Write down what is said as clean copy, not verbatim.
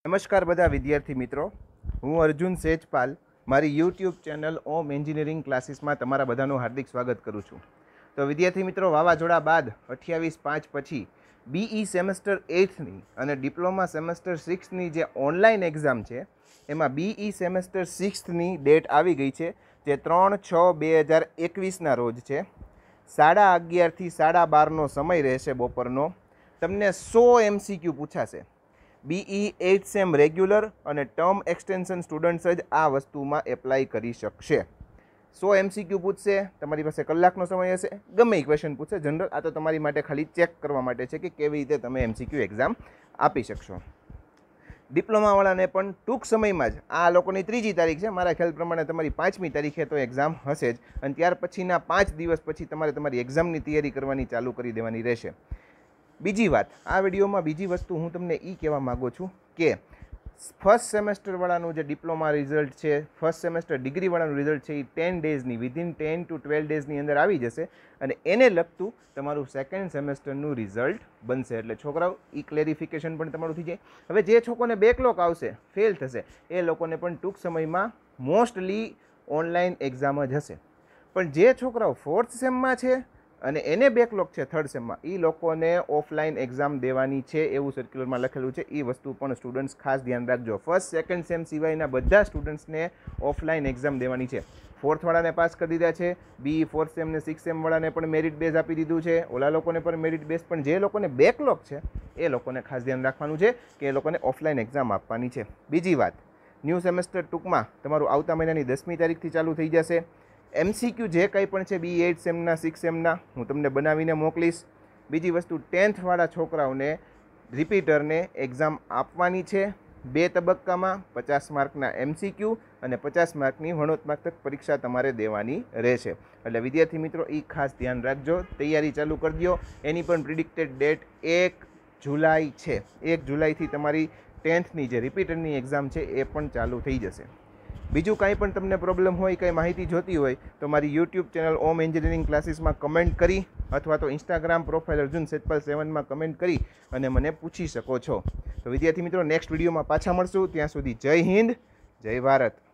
નમસ્કાર બધા વિદ્યાર્થી મિત્રો, હું અર્જુન સેજપાલ મારી યુટ્યુબ ચેનલ ઓમ એન્જિનિયરિંગ ક્લાસીસમાં તમારા બધાનું હાર્દિક સ્વાગત કરું છું. તો વિદ્યાર્થી મિત્રો, વાવાઝોડા બાદ 28/5 પછી બીઈ સેમેસ્ટર 8ની અને ડિપ્લોમા સેમેસ્ટર 6ની જે ઓનલાઈન એક્ઝામ છે એમાં બીઈ સેમેસ્ટર 6ની ડેટ આવી ગઈ છે, જે 3/6/2021ના રોજ છે. 11:30 થી 12:30નો સમય રહેશે બપોરનો. તમને 100 MCQ પૂછાશે. બીઈ 8 સેમ રેગ્યુલર અને ટર્મ એક્સટેન્શન સ્ટુડન્ટ્સ જ આ વસ્તુમાં એપ્લાય કરી શકશે. 100 MCQ પૂછશે, તમારી પાસે કલાકનો સમય હશે, ગમે એ ક્વેશ્ચન પૂછશે જનરલ. આ તો તમારી માટે ખાલી ચેક કરવા માટે છે કે કેવી રીતે તમે MCQ એક્ઝામ આપી શકશો. ડિપ્લોમાવાળાને પણ ટૂંક સમયમાં જ, આ લોકોની 3જી તારીખ છે, મારા ખ્યાલ પ્રમાણે તમારી 5મી તારીખે તો એક્ઝામ હશે જ, અને ત્યાર પછીના 5 દિવસ પછી તમારે તમારી એક્ઝામની તૈયારી કરવાની ચાલુ કરી દેવાની રહેશે. બીજી વાત, આ વિડીયોમાં બીજી વસ્તુ હું તમને એ કહેવા માગું છું કે ફર્સ્ટ સેમેસ્ટરવાળાનું જે ડિપ્લોમા રિઝલ્ટ છે, ફર્સ્ટ સેમેસ્ટર ડિગ્રીવાળાનું રિઝલ્ટ છે, એ 10 ડેઝની વિધિન 10 to 12 ડેઝની અંદર આવી જશે, અને એને લગતું તમારું સેકન્ડ સેમેસ્ટરનું રિઝલ્ટ બનશે. એટલે છોકરાઓ, એ ક્લેરિફિકેશન પણ તમારું થઈ જાય. હવે જે છોકરોને બેકલોગ આવશે, ફેલ થશે, એ લોકોને પણ ટૂંક સમયમાં મોસ્ટલી ઓનલાઈન એક્ઝામ જ હશે. પણ જે છોકરાઓ ફોર્થ સેમમાં છે અને એને બેકલોગ છે થર્ડ સેમમાં, એ લોકોને ઓફલાઈન એક્ઝામ દેવાની છે એવું સર્ક્યુલરમાં લખેલું છે. એ વસ્તુ પણ સ્ટુડન્ટ્સ ખાસ ધ્યાન રાખજો. ફર્સ્ટ સેકન્ડ સેમ સિવાયના બધા સ્ટુડન્ટ્સને ઓફલાઈન એક્ઝામ દેવાની છે. ફોર્થવાળાને પાસ કરી દીધા છે, બી ફોર્થ સેમ ને સિક્સ સેમવાળાને પણ મેરિટ બેઝ આપી દીધું છે, ઓલા લોકોને પણ મેરિટ બેઝ. પણ જે લોકોને બેકલોગ છે એ લોકોને ખાસ ધ્યાન રાખવાનું છે કે એ લોકોને ઓફલાઈન એક્ઝામ આપવાની છે. બીજી વાત, ન્યૂ સેમેસ્ટર ટૂંકમાં તમારું આવતા મહિનાની 10મી તારીખથી ચાલુ થઈ જશે. MCQ જે કંઈ પણ છે બી 8 સેમના 6 સેમના હું તમને બનાવીને મોકલીશ. બીજી વસ્તુ, 10thવાળા છોકરાઓને રિપીટરને એક્ઝામ આપવાની છે 2 તબક્કામાં. 50 માર્કના MCQ અને 50 માર્કની વણોત્તમાત્મક પરીક્ષા તમારે દેવાની રહેશે. એટલે વિદ્યાર્થી મિત્રો, એ ખાસ ધ્યાન રાખજો, તૈયારી ચાલુ કરી દો. એની પણ પ્રિડિક્ટેડ ડેટ 1 જુલાઈ છે. 1 જુલાઈથી તમારી 10thની જે રિપીટરની એક્ઝામ છે એ પણ ચાલુ થઈ જશે. બીજું કાંઈ પણ તમને પ્રોબ્લેમ હોય, કંઈ માહિતી જોતી હોય, તો મારી યુટ્યુબ ચેનલ ઓમ એન્જિનિયરિંગ ક્લાસીસમાં કમેન્ટ કરી, અથવા તો ઇન્સ્ટાગ્રામ પ્રોફાઇલ અર્જુન સેજપાલ 7માં કમેન્ટ કરી અને મને પૂછી શકો છો. તો વિદ્યાર્થી મિત્રો, નેક્સ્ટ વિડીયોમાં પાછા મળશું. ત્યાં સુધી જય હિન્દ, જય ભારત.